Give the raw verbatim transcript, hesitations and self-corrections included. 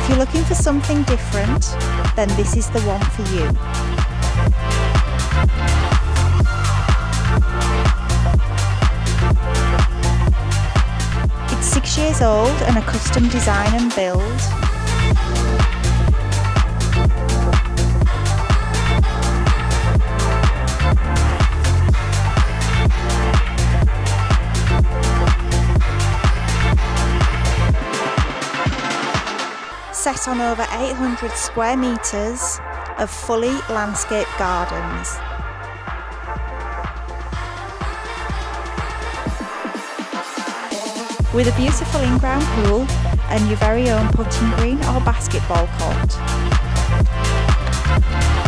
you're looking for something different, then this is the one for you. It's six years old and a custom design and build. Set on over eight hundred square metres of fully landscaped gardens. With a beautiful in-ground pool and your very own putting green or basketball court.